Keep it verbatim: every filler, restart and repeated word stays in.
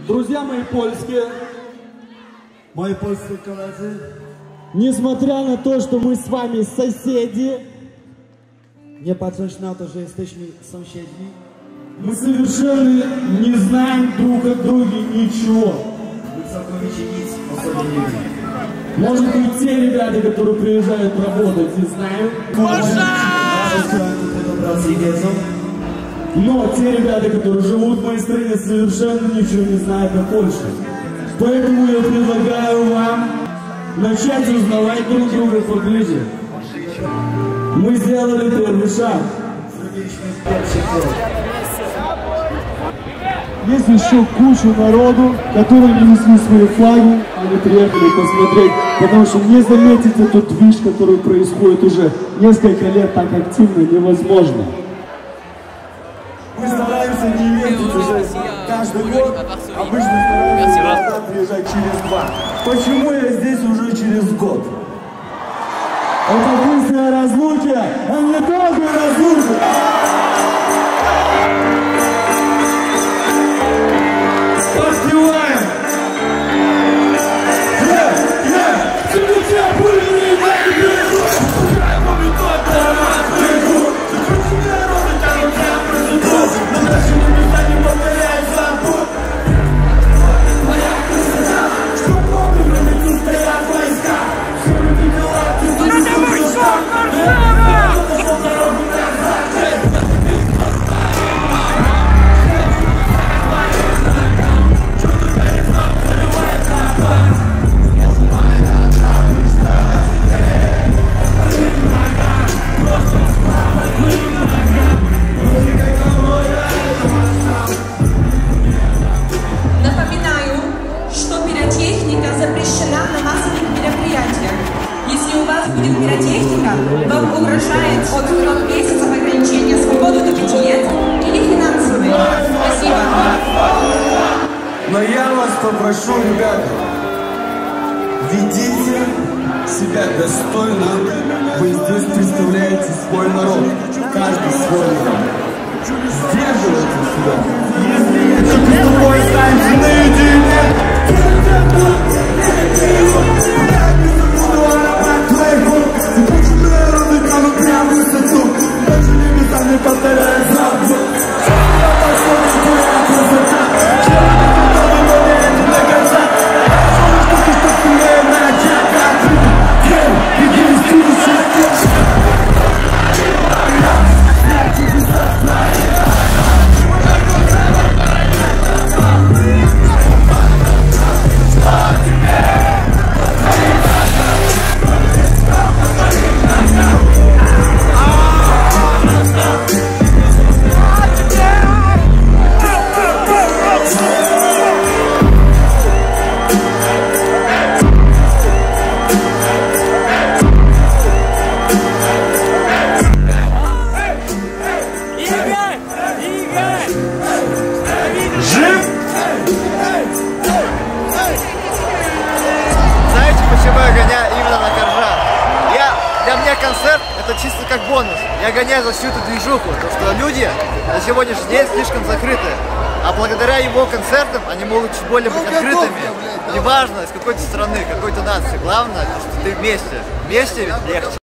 Друзья мои польские, мои польские коллеги, несмотря на то, что мы с вами соседи, nie patrząc na to, że jesteśmy sąsiedzi, мы совершенно не знаем друг от друга ничего. my całkowicie nic o sobie nie wiemy. Может быть, те ребята, которые приезжают работать, не знают. Но те ребята, которые живут в моей стране, совершенно ничего не знают о Польше. Поэтому я предлагаю вам начать узнавать друг друга поближе. Мы сделали первый шаг. Есть еще куча народу, которые не несли свои флаги, они приехали посмотреть, потому что не заметить эту движ, который происходит уже несколько лет так активно, невозможно. Мы стараемся не ездить уже каждый год, обычно стараемся приезжать через два. Почему я здесь уже через год? Это быстрая разлука, а не долгая разлука. Пиротехника вам угрожает от трех месяцев ограничения свободы до пяти лет или финансовые. Спасибо. Но я вас попрошу, ребята, ведите себя достойно. Вы здесь представляете свой народ, каждый свой народ. Сдерживайте себя. Если я с тобой останемся наедине. Концерт — это чисто как бонус. Я гоняю за всю эту движуху, потому что люди на сегодняшний день слишком закрыты. А благодаря его концертам они могут чуть более быть открытыми. Неважно, из какой-то страны, какой-то нации. Главное, что ты вместе. Вместе ведь легче.